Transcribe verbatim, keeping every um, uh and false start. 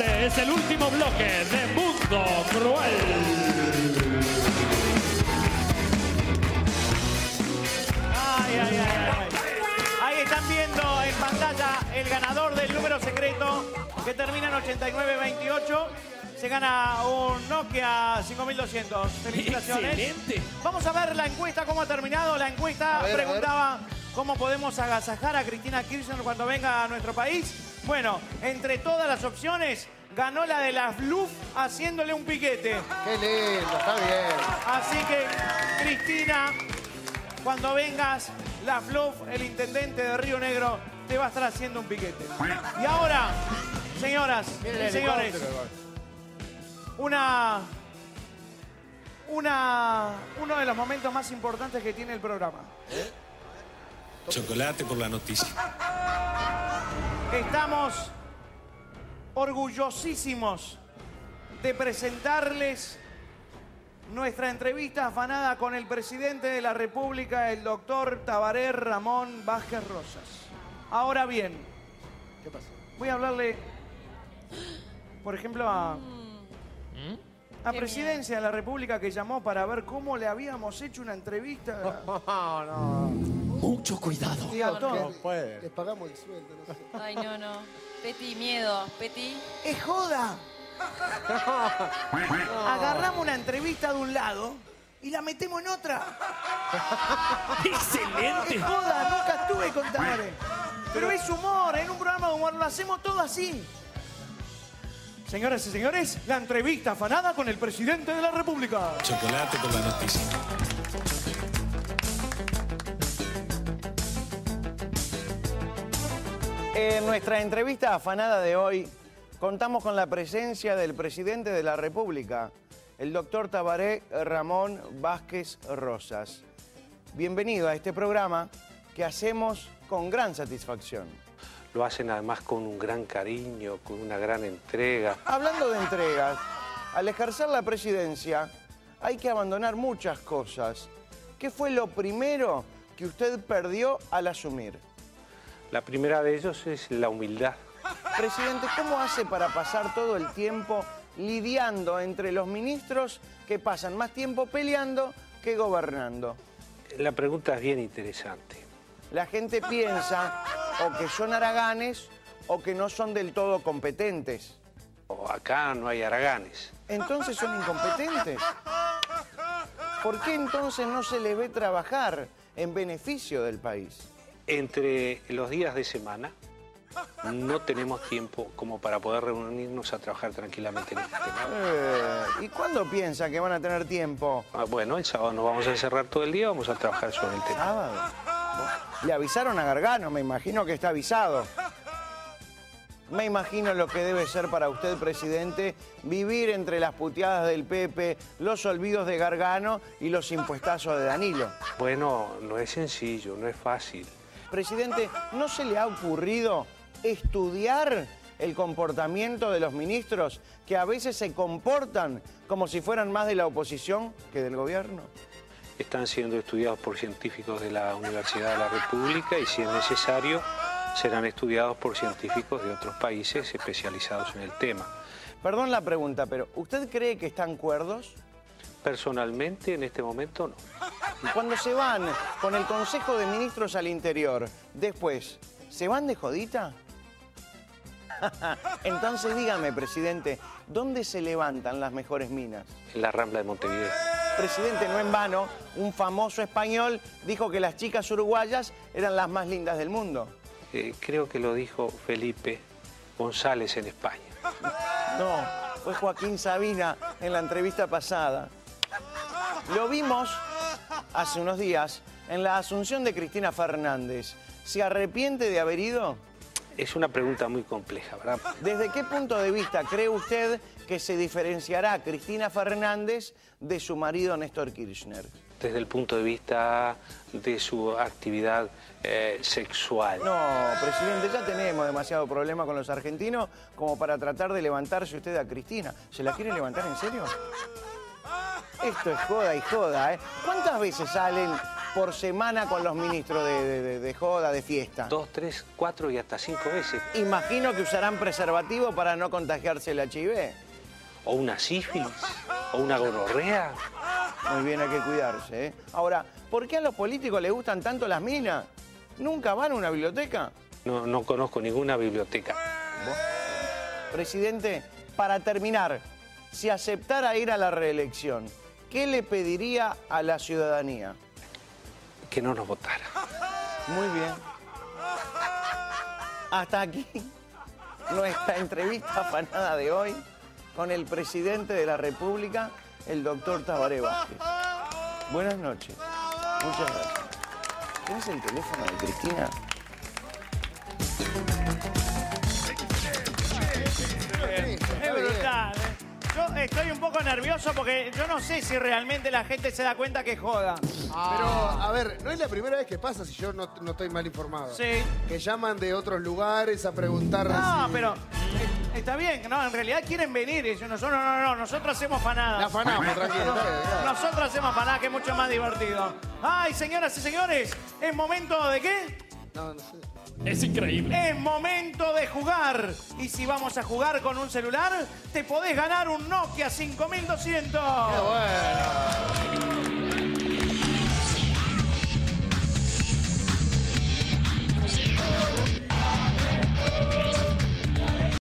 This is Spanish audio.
Este es el último bloque de Mundo Cruel. Ay, ay, ay, ay. Ahí están viendo en pantalla el ganador del número secreto que termina en ochenta y nueve veintiocho. Se gana un Nokia cinco mil doscientos. Felicitaciones. Excelente. Vamos a ver la encuesta, cómo ha terminado. La encuesta A ver, preguntaba cómo podemos agasajar a Cristina Kirchner cuando venga a nuestro país. Bueno, entre todas las opciones, ganó la de la Fluff haciéndole un piquete. Qué lindo, está bien. Así que, Cristina, cuando vengas, la Fluff, el intendente de Río Negro, te va a estar haciendo un piquete. Y ahora, señoras Miren el y señores, helicóptero, igual. una, una, uno de los momentos más importantes que tiene el programa. Chocolate por la noticia. Estamos orgullosísimos de presentarles nuestra entrevista afanada con el presidente de la República, el doctor Tabaré Ramón Vázquez Rosas. Ahora bien, ¿Qué pasa? voy a hablarle, por ejemplo, a, a Presidencia de la República que llamó para ver cómo le habíamos hecho una entrevista. No, no. Mucho cuidado. Y a todo. No puede. Les pagamos el sueldo, no sé. Ay, no, no. Peti, miedo. Peti. ¡Es joda! Agarramos una entrevista de un lado y la metemos en otra. Excelente. ¡Es joda! Nunca estuve con Tabaré. Pero es humor, en un programa de humor lo hacemos todo así. Señoras y señores, la entrevista afanada con el presidente de la República. Chocolate por la noticia. En nuestra entrevista afanada de hoy, contamos con la presencia del presidente de la República, el doctor Tabaré Ramón Vázquez Rosas. Bienvenido a este programa que hacemos con gran satisfacción. Lo hacen además con un gran cariño, con una gran entrega. Hablando de entregas, al ejercer la presidencia hay que abandonar muchas cosas. ¿Qué fue lo primero que usted perdió al asumir? La primera de ellos es la humildad. Presidente, ¿cómo hace para pasar todo el tiempo lidiando entre los ministros que pasan más tiempo peleando que gobernando? La pregunta es bien interesante. La gente piensa o que son haraganes o que no son del todo competentes. Acá no hay haraganes. Entonces son incompetentes. ¿Por qué entonces no se les ve trabajar en beneficio del país? Entre los días de semana no tenemos tiempo como para poder reunirnos a trabajar tranquilamente en este tema. Eh, ¿Y cuándo piensa que van a tener tiempo? Ah, bueno, el sábado nos vamos a encerrar todo el día, vamos a trabajar sobre el tema. ¿Sábado? Le avisaron a Gargano, me imagino que está avisado. Me imagino lo que debe ser para usted, presidente, vivir entre las puteadas del Pepe, los olvidos de Gargano y los impuestazos de Danilo. Bueno, no es sencillo, no es fácil. Presidente, ¿no se le ha ocurrido estudiar el comportamiento de los ministros que a veces se comportan como si fueran más de la oposición que del gobierno? Están siendo estudiados por científicos de la Universidad de la República y, si es necesario, serán estudiados por científicos de otros países especializados en el tema. Perdón la pregunta, pero ¿usted cree que están cuerdos? Personalmente, en este momento, no. Cuando se van con el Consejo de Ministros al interior, después, ¿se van de jodita? Entonces dígame, presidente, ¿dónde se levantan las mejores minas? En la Rambla de Montevideo. Presidente, no en vano, un famoso español dijo que las chicas uruguayas eran las más lindas del mundo. Eh, creo que lo dijo Felipe González en España. No, fue Joaquín Sabina en la entrevista pasada. Lo vimos hace unos días en la asunción de Cristina Fernández. ¿Se arrepiente de haber ido? Es una pregunta muy compleja, ¿verdad? ¿Desde qué punto de vista cree usted que se diferenciará Cristina Fernández de su marido Néstor Kirchner? Desde el punto de vista de su actividad eh, sexual. No, presidente, ya tenemos demasiado problema con los argentinos como para tratar de levantarse usted a Cristina. ¿Se la quiere levantar en serio? Esto es joda y joda, ¿eh? ¿Cuántas veces salen por semana con los ministros de, de- de- de joda, de fiesta? Dos, tres, cuatro y hasta cinco veces. Imagino que usarán preservativo para no contagiarse el H I V. O una sífilis, o una gonorrea. Muy bien, hay que cuidarse, ¿eh? Ahora, ¿por qué a los políticos les gustan tanto las minas? ¿Nunca van a una biblioteca? No, no conozco ninguna biblioteca. Presidente, para terminar, si aceptara ir a la reelección, ¿qué le pediría a la ciudadanía? Que no nos votara. Muy bien. Hasta aquí nuestra entrevista afanada de hoy con el presidente de la República, el doctor Tabaré Vázquez. Buenas noches. Muchas gracias. ¿Tienes el teléfono de Cristina? Es brutal, ¿eh? Yo estoy un poco nervioso porque yo no sé si realmente la gente se da cuenta que joda. Pero, a ver, no es la primera vez que pasa si yo no, no estoy mal informado. Sí. Que llaman de otros lugares a preguntar No, si- pero eh, está bien. No, en realidad quieren venir. Y nosotros, no, no, no, nosotros hacemos fanadas. La afanamos, tranquilo. está bien, claro. Nosotros hacemos fanadas, que es mucho más divertido. Ay, señoras y señores, ¿es momento de qué? No, no sé. Es increíble. Es momento de jugar. Y si vamos a jugar con un celular, te podés ganar un Nokia cinco mil doscientos. Qué bueno.